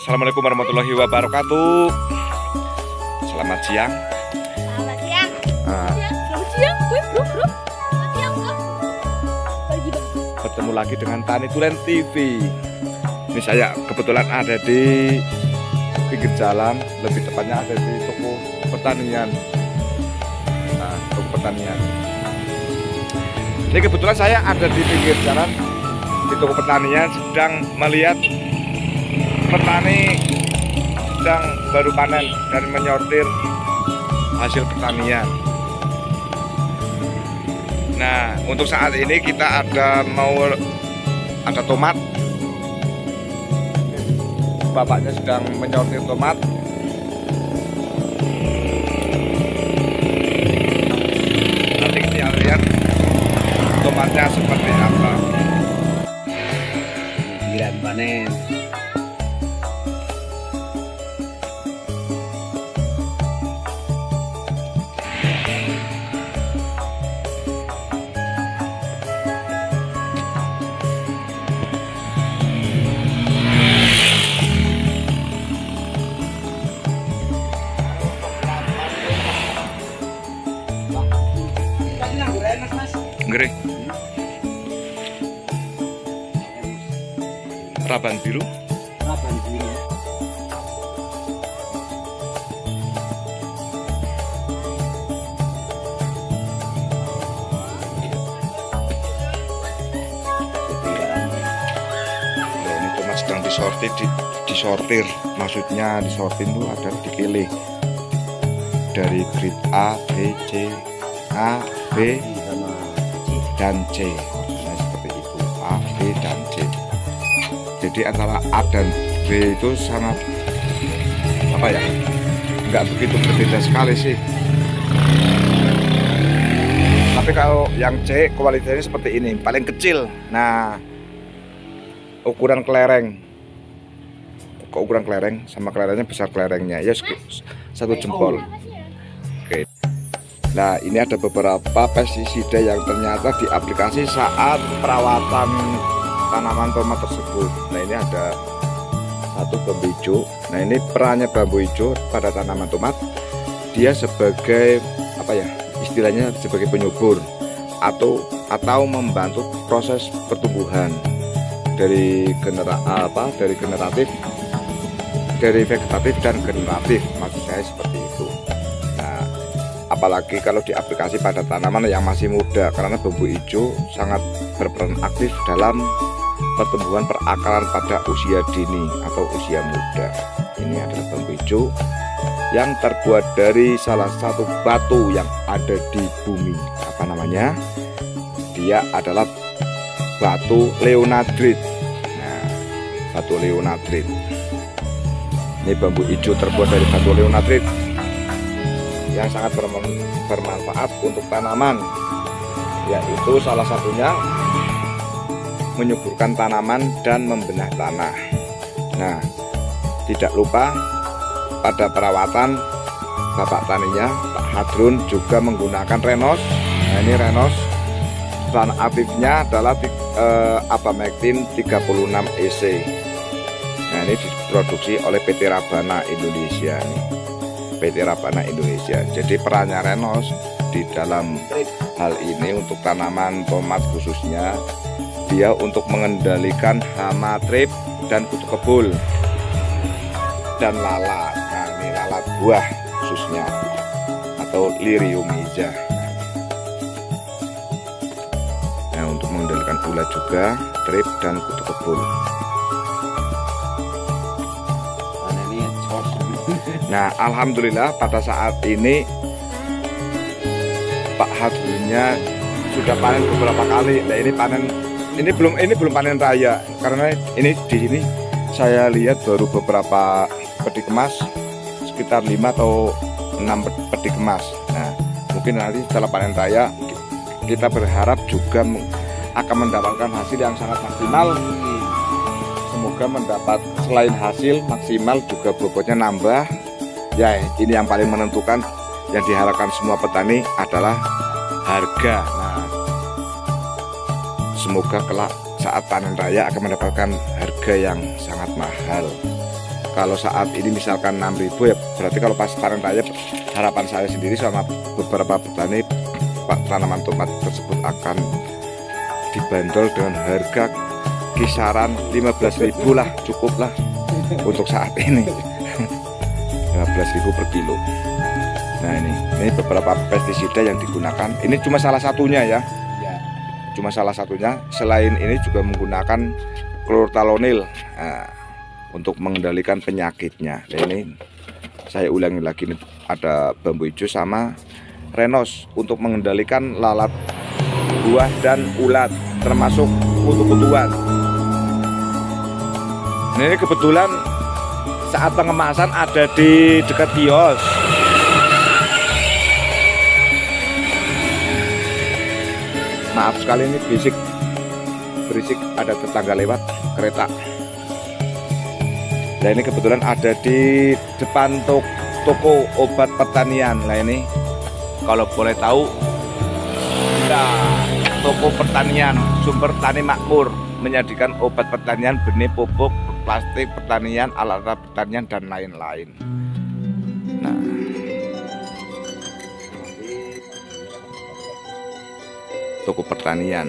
Assalamualaikum warahmatullahi wabarakatuh. Selamat siang. Selamat siang. Selamat siang, bro. Selamat siang, bro. Bertemu lagi dengan Tani Tulen TV. Ini saya kebetulan ada di pinggir jalan, lebih tepatnya ada di toko pertanian. Nah, toko pertanian. Ini kebetulan saya ada di pinggir jalan di toko pertanian, sedang melihat petani sedang baru panen dan menyortir hasil pertanian. Nah, untuk saat ini kita ada tomat. Bapaknya sedang menyortir tomat. Nanti kita lihat tomatnya seperti apa. Giliran panen. Ngeri. Raban biru. Raban biru. Ini tomat sedang disortir. Maksudnya disortir itu adalah dipilih dari grade A, B, C, A, B, dan C. Maksudnya seperti itu, A, B, dan C. Jadi antara A dan B itu sangat nggak begitu berbeda sekali sih. Tapi kalau yang C kualitasnya seperti ini, paling kecil. Nah, ukuran kelereng sama kelerengnya besar, kelerengnya ya 1 jempol. Oke. Nah, ini ada beberapa pestisida yang ternyata diaplikasi saat perawatan tanaman tomat tersebut. Nah, ini ada satu bambu hijau. Nah, ini perannya bambu hijau pada tanaman tomat, dia sebagai istilahnya sebagai penyubur atau membantu proses pertumbuhan dari vegetatif dan generatif, maksud saya seperti itu. Apalagi kalau diaplikasi pada tanaman yang masih muda, karena bambu hijau sangat berperan aktif dalam pertumbuhan perakaran pada usia dini atau usia muda. Ini adalah bambu hijau yang terbuat dari salah satu batu yang ada di bumi. Apa namanya? Dia adalah batu leonadrit. Nah, batu leonadrit. Ini bambu hijau terbuat dari batu leonadrit yang sangat bermanfaat untuk tanaman, yaitu salah satunya menyuburkan tanaman dan membenah tanah. Nah, tidak lupa pada perawatan bapak taninya, Pak Hadrun, juga menggunakan Renos. Nah, ini Renos, bahan aktifnya adalah Abamectin 36 EC. Nah, ini diproduksi oleh PT Rabana Indonesia nih. PT Rabana Indonesia. Jadi perannya Renos di dalam hal ini untuk tanaman tomat khususnya, dia untuk mengendalikan hama trip dan kutu kebul dan lalat. Nah, ini lalat buah khususnya atau Liriomyza. Nah, untuk mengendalikan ulat juga, trip dan kutu kebul. Nah, alhamdulillah pada saat ini Pak Hadrunnya sudah panen beberapa kali. Nah, ini belum panen raya, karena ini di sini saya lihat baru beberapa peti kemas, sekitar 5 atau 6 peti kemas. Nah, mungkin nanti setelah panen raya kita berharap juga akan mendapatkan hasil yang sangat maksimal. Semoga mendapat selain hasil maksimal juga bobotnya nambah. Ya, ini yang paling menentukan, yang diharapkan semua petani adalah harga. Nah, semoga kelak saat panen raya akan mendapatkan harga yang sangat mahal. Kalau saat ini misalkan 6.000 ya berarti kalau pas panen raya harapan saya sendiri sama beberapa petani tanaman tomat tersebut akan dibanderol dengan harga kisaran 15.000 lah, cukup lah untuk saat ini. 15.000 per kilo. Nah ini beberapa pestisida yang digunakan. Ini cuma salah satunya ya. Cuma salah satunya. Selain ini juga menggunakan klortalonil untuk mengendalikan penyakitnya. Nah, ini saya ulangi lagi nih, ada bambu hijau sama Renos untuk mengendalikan lalat buah dan ulat termasuk kutu-kutuan. Nah, ini kebetulan saat pengemasan ada di dekat kios. Maaf sekali ini berisik ada tetangga lewat kereta. Nah ini kebetulan ada di depan toko obat pertanian. Nah ini kalau boleh tahu, toko pertanian Sumber Tani Makmur menyajikan obat pertanian, benih, pupuk, plastik pertanian, alat-alat pertanian dan lain-lain. Nah, toko pertanian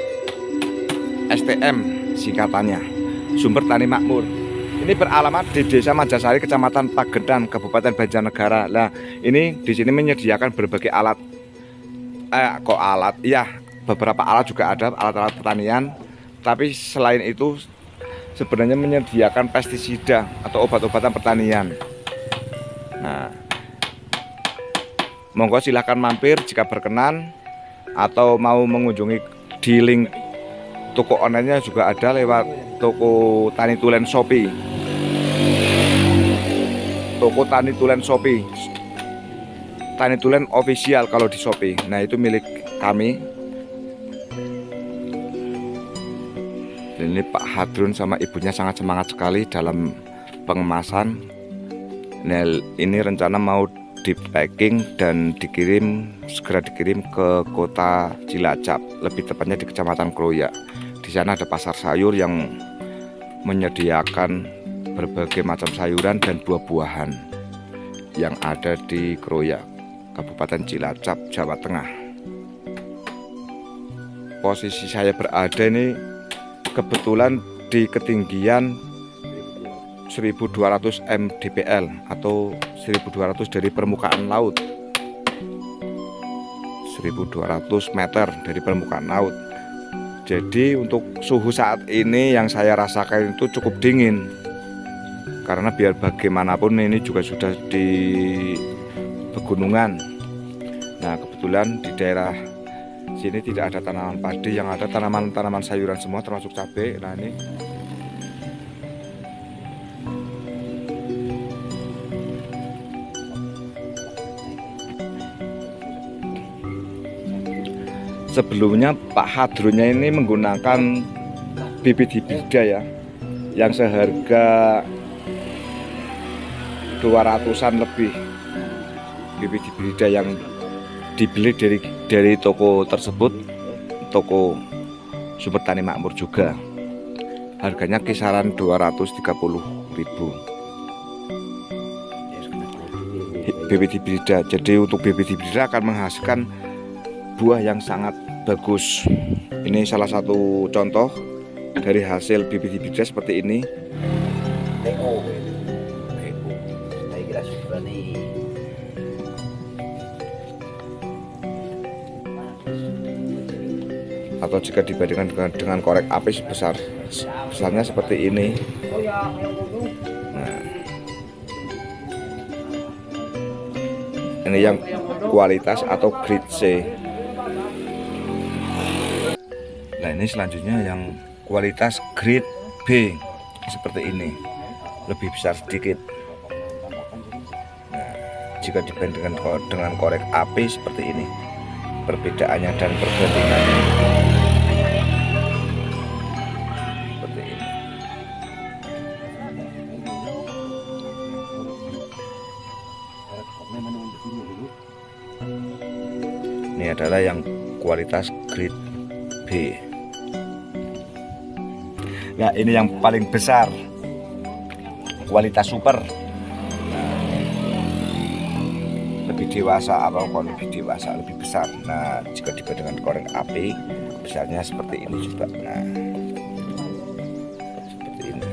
STM singkatannya, Sumber Tani Makmur. Ini beralamat di Desa Majasari, Kecamatan Pagendan, Kabupaten Banjarnegara. Nah, ini di sini menyediakan berbagai alat. Beberapa alat juga ada, alat-alat pertanian. Tapi selain itu sebenarnya menyediakan pestisida atau obat-obatan pertanian. Nah, monggo silahkan mampir jika berkenan, atau mau mengunjungi di link toko online-nya juga ada lewat toko Tani Tulen Shopee. Toko Tani Tulen Shopee, Tani Tulen official kalau di Shopee. Nah itu milik kami. Dan ini Pak Hadrun sama ibunya sangat semangat sekali dalam pengemasan. Nah ini rencana mau di packing dan segera dikirim ke kota Cilacap, lebih tepatnya di Kecamatan Kroya. Di sana ada pasar sayur yang menyediakan berbagai macam sayuran dan buah-buahan yang ada di Kroya, Kabupaten Cilacap, Jawa Tengah. Posisi saya berada ini kebetulan di ketinggian 1200 mdpl atau 1200 dari permukaan laut, 1200 meter dari permukaan laut. Jadi untuk suhu saat ini yang saya rasakan itu cukup dingin, karena biar bagaimanapun ini juga sudah di pegunungan. Nah kebetulan di daerah sini tidak ada tanaman padi, yang ada tanaman-tanaman sayuran semua termasuk cabai. Nah ini sebelumnya Pak Hadrunnya ini menggunakan bibit hibrida ya, yang seharga 200-an lebih. Bibit hibrida yang dibeli dari toko tersebut, toko Sumber Tani Makmur juga. Harganya kisaran 230.000 bibit hibrida. Jadi untuk bibit hibrida akan menghasilkan buah yang sangat bagus. Ini salah satu contoh dari hasil bibit hibrida seperti ini. Atau jika dibandingkan dengan korek api besarnya seperti ini. Nah, ini yang kualitas atau grade C. Nah ini selanjutnya yang kualitas grade B seperti ini, lebih besar sedikit. Nah, jika dibandingkan dengan korek api seperti ini, perbedaannya dan perbandingannya seperti ini. Ini adalah yang kualitas grade B. Nah ini yang paling besar. kualitas super. Lebih dewasa, lebih dewasa, lebih besar. Nah, jika dibandingkan korek api, besarnya seperti ini juga. Nah, seperti ini.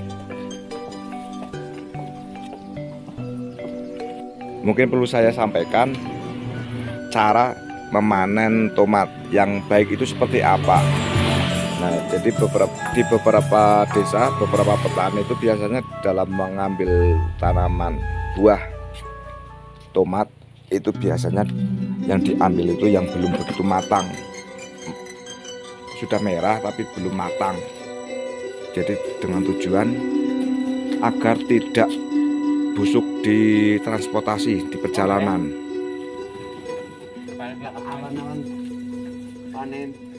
Mungkin perlu saya sampaikan cara memanen tomat yang baik itu seperti apa. Nah, jadi di beberapa desa, beberapa petani itu biasanya dalam mengambil tanaman buah tomat itu biasanya yang diambil itu yang belum begitu matang, sudah merah tapi belum matang. Jadi dengan tujuan agar tidak busuk di transportasi, di perjalanan. Awan-awan panen